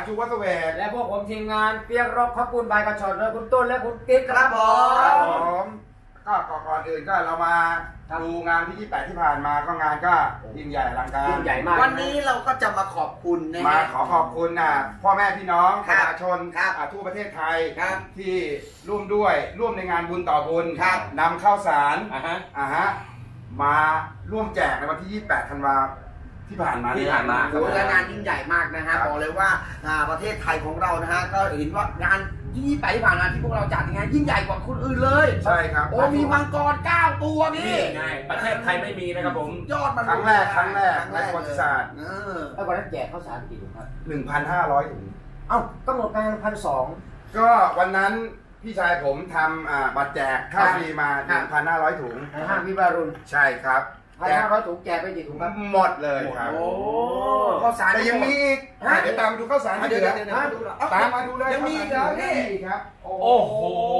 ชูวัฒเวศและพวกผมทีมงานเปียกรบขอบคุณบายกระชอนและคุณต้นและคุณติ๊กครับผมก็ก่อนอื่นก็เรามาดูงานที่28ที่ผ่านมาก็งานก็ยิ่งใหญ่อลังการยิ่งใหญ่มากวันนี้เราก็จะมาขอบคุณนะมาขอบคุณพ่อแม่พี่น้องประชาชนทั่วประเทศไทยที่ร่วมในงานบุญต่อบุญนำข้าวสารมาร่วมแจกในวันที่28ธันวาคมที่ผ่านมาโอ้และงานยิ่งใหญ่มากนะฮะบอกเลยว่าประเทศไทยของเรานะฮะก็เห็นว่างานที่28ที่ผ่านมาที่พวกเราจัดงานยิ่งใหญ่กว่าคนอื่นเลยใช่ครับโอ้มีมังกร9ตัวพี่ไงประเทศไทยไม่มีนะครับผมยอดมันครั้งแรกในประวัติศาสตร์แล้ววันนั้นแจกข้าวสารกี่ถุงครับ 1,500 ถุงเอ้ากำหนดการ1,200 ก็วันนั้นพี่ชายผมทำบัตรแจกข้าวฟรีมา 1,500 ถุงในห้างวิบารุณใช่ครับ 1,500 ถุงแจกไปกี่ถุงครับหมดเลยครับโอ้ข้าวสารแต่ยังมีอีกเดี๋ยวตามมาดูข้าวสารที่เหลือตามมาดูเลยยังมีอีกเหรอนี่ครับโอ้โห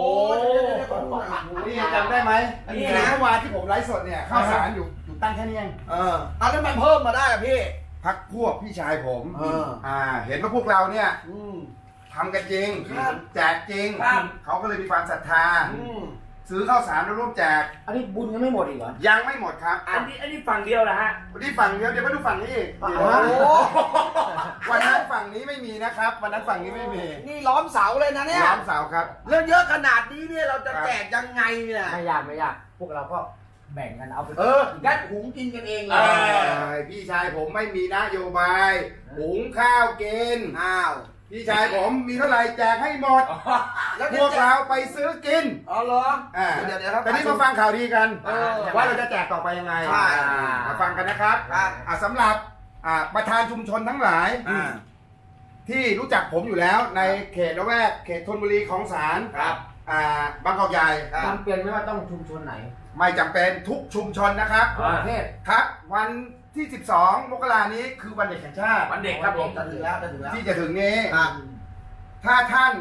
นี่จำได้ไหมนี่นะเมื่อวานที่ผมไลฟ์สดเนี่ยข้าวสารอยู่ตั้งแค่นี้เองเอาแล้วมันเพิ่มมาได้อะพี่พักพวกพี่ชายผมเห็นว่าพวกเราเนี่ยทำกันจริงแจกจริงเขาก็เลยมีความศรัทธาซื้อข้าวสารมาร่วมแจกอันนี้บุญยังไม่หมดอีกเหรอยังไม่หมดครับอันนี้ฝั่งเดียวนะฮะวันนี้ฝั่งเดียวเดี๋ยวมาดูฝั่งนี้อีกวันนั้นฝั่งนี้ไม่มีนะครับวันนั้นฝั่งนี้ไม่มีนี่ล้อมเสาเลยนะเนี่ยล้อมเสาครับเรื่องเยอะขนาดนี้เนี่ยเราจะแจกยังไงเนี่ยไม่ยากพวกเราก็แบ่งกันเอาไปยัดหุงกินกันเองเลยพี่ชายผมไม่มีนโยบายหุงข้าวกินพี่ชายผมมีเท่าไหร่แจกให้หมดแล้วพวกเราไปซื้อกินเหรอเดี๋ยวครับแต่นี่มาฟังข่าวดีกันว่าเราจะแจกต่อไปยังไงมาฟังกันนะครับสำหรับประธานชุมชนทั้งหลายที่รู้จักผมอยู่แล้วในเขตละแวกเขตธนบุรีของศาลบางกอกใหญ่จำเป็นไม่ว่าต้องชุมชนไหนไม่จำเป็นทุกชุมชนนะครับประเทศครับวันที่12 มกราคมนี้คือวันเด็กแห่งชาติวันเด็กครับผมจะถึงแล้วที่จะถึงนี้ถ้าท่าน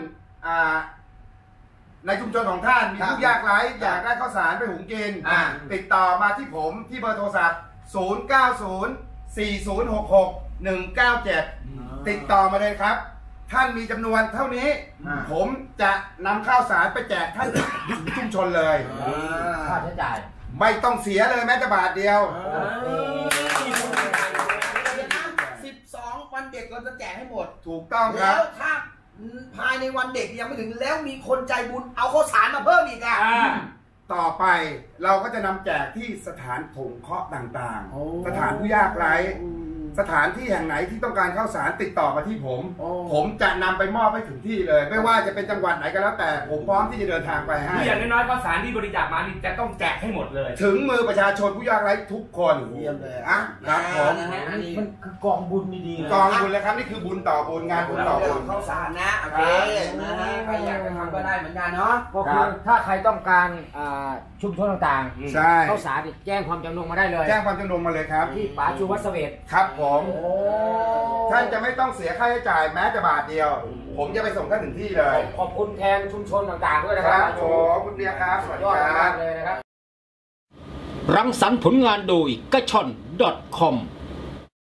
ในชุมชนของท่านมีผู้ยากไร้อยากได้ข้าวสารไปหุงกินติดต่อมาที่ผมที่เบอร์โทรศัพท์0904066197ติดต่อมาเลยครับท่านมีจำนวนเท่านี้ผมจะนำข้าวสารไปแจกท่านชุมชนเลยค่าใช้จ่ายไม่ต้องเสียเลยแม้แต่บาทเดียว 12 วันเด็กเราจะแจกให้หมดถูกต้องครับแล้วถ้าภายในวันเด็กยังไม่ถึงแล้วมีคนใจบุญเอาข้าวสารมาเพิ่มอีกต่อไปเราก็จะนำแจกที่สถานสงเคราะห์ต่างๆสถานผู้ยากไร้สถานที่แห่งไหนที่ต้องการข้าวสารติดต่อมาที่ผมจะนำไปมอบให้ถึงที่เลยไม่ว่าจะเป็นจังหวัดไหนก็แล้วแต่ผมพร้อมที่จะเดินทางไปให้อย่างน้อยๆข้าวสารที่บริจาคมานี่จะต้องแจกให้หมดเลยถึงมือประชาชนผู้ยากไร้ทุกคนเยี่ยมเลยครับผมมันคือกองบุญดีๆกองบุญเลยครับนี่คือบุญต่อบุญงานบุญต่อบุญข้าวสารนะโอเคนะฮะใครอยากจะทำก็ได้เหมือนกันเนาะก็คือถ้าใครต้องการชุมชนต่างๆข้าวสารแจ้งความจำนงมาได้เลยแจ้งความจำนงมาเลยครับที่ป๋าชูวัฒเวศครับผมท่านจะไม่ต้องเสียค่าใช้จ่ายแม้แต่บาทเดียวผมจะไปส่งท่านถึงที่เลยขอบคุณแทนชุมชนต่างๆด้วยนะครับขอบคุณเบียร์ครับสวัสดีครับเลยนะครับรังสรรค์ผลงานโดยกระชอน .com